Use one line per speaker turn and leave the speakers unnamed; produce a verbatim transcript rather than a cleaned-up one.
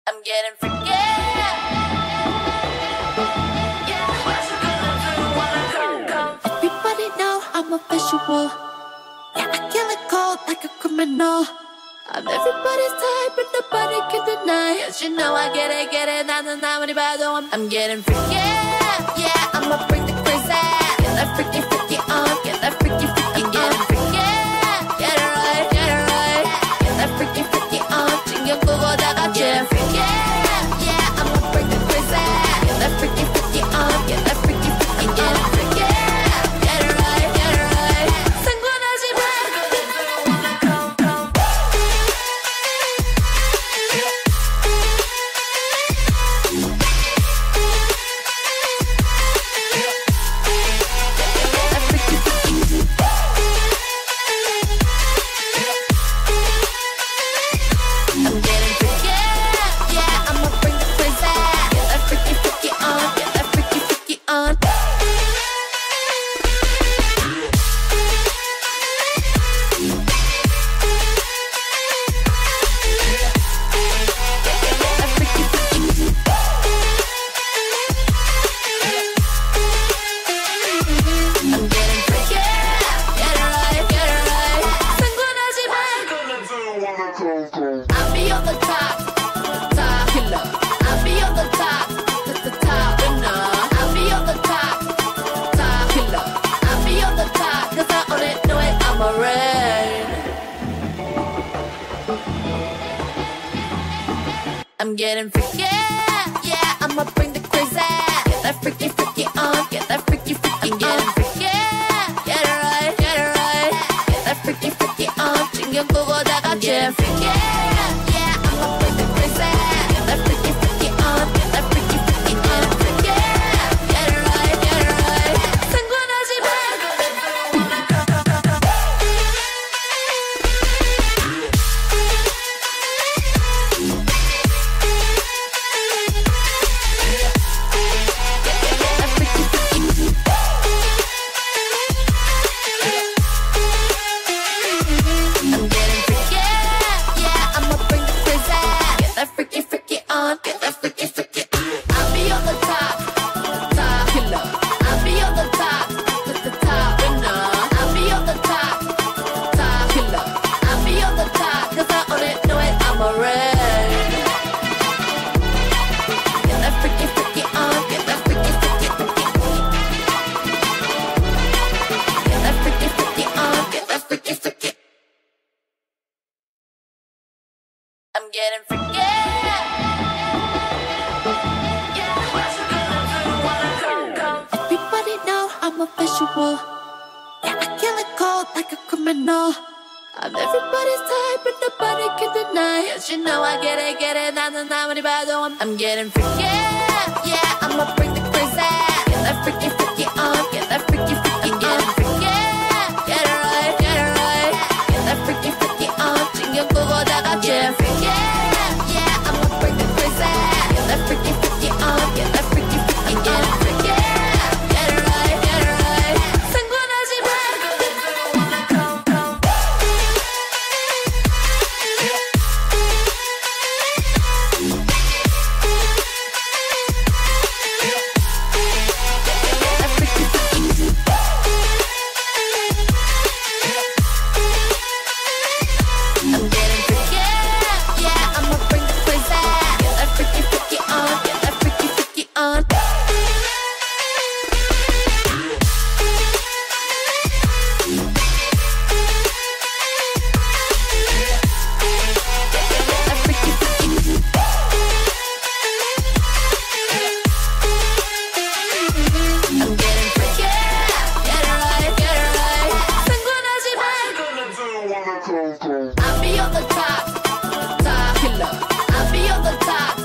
I'm getting freaky. Yeah, what you gonna do when I come, come? Everybody know I'm a visual. Yeah, I kill it cold like a criminal. I'm everybody's type, but nobody can deny. Cause you know I get it, get it. 나는 아무리 봐도 I'm, I'm getting freaky. Yeah, I'ma bring the crazy. Get that freaky, freaky on. Get that freaky, freaky on. Getting freaky. Get it right, get it right. Get that freaky, freaky on. 신경 끄고 다 같이 freaky. Yeah, I'ma bring the crazy. Get that freaky, freaky on. Get that freaky, freaky on. Getting freaky. Get it right, get it right. 상관하지 마. I'll be on the top, top killer. I'll be on the top, the, the top winner. I'll be on the top, top killer. I'll be on the top, cause I own it, know it, I'm a rain. I'm getting freaky, yeah, I'ma bring the crazy. Get that freaky, freaky on, get that freaky, freaky on. Getting freaky, get it right, get it right. Get that freaky, freaky on, 신경 끄고 다 같이 freaky. Yeah, I'ma bring the crazy. Get that freaky, freaky on, get that freaky, freaky on. Freaky, get it right, get it right. 상관하지 마. I'm getting freaky, yeah, I'ma bring the crazy. Get that freaky, freaky on, get that freaky, freaky on. I'll be on the top, top killer. I'll be on the top, the, the top winner. I'll be on the top, top killer. I'll be on the top, cause I own it, know it, I'm a rain. Get that freaky, freaky on, get that freaky, freaky, freaky. Get that freaky, freaky on, get that freaky, freaky. I'm getting freaky. Yeah, what you gonna do when I come, come? Everybody know I'm a visual. Yeah, I kill it cold like a criminal. I'm everybody's type, but nobody can deny. Cause you know I get it, get it. 나는 아무리 봐도 I'm, I'm getting freaky. Yeah, I'ma bring the crazy. Get that freaky, freaky on. Get that freaky, freaky on. Getting freaky. Get it right, get it right. Get that freaky, freaky on. 신경 끄고 다 같이 freaky. Yeah, I'ma bring the crazy. Get that freaky, freaky on. Get that freaky, freaky on. Getting freaky. Get it right, get it right. 상관하지 마. I'm getting freaky, yeah, I'ma bring the crazy. Get that freaky, freaky on, get that freaky, freaky on. That freaky, freaky. I'm getting freaky, get it right, get it right. 상관하지 마. I'll be on the top, top killer. I'll be on the top.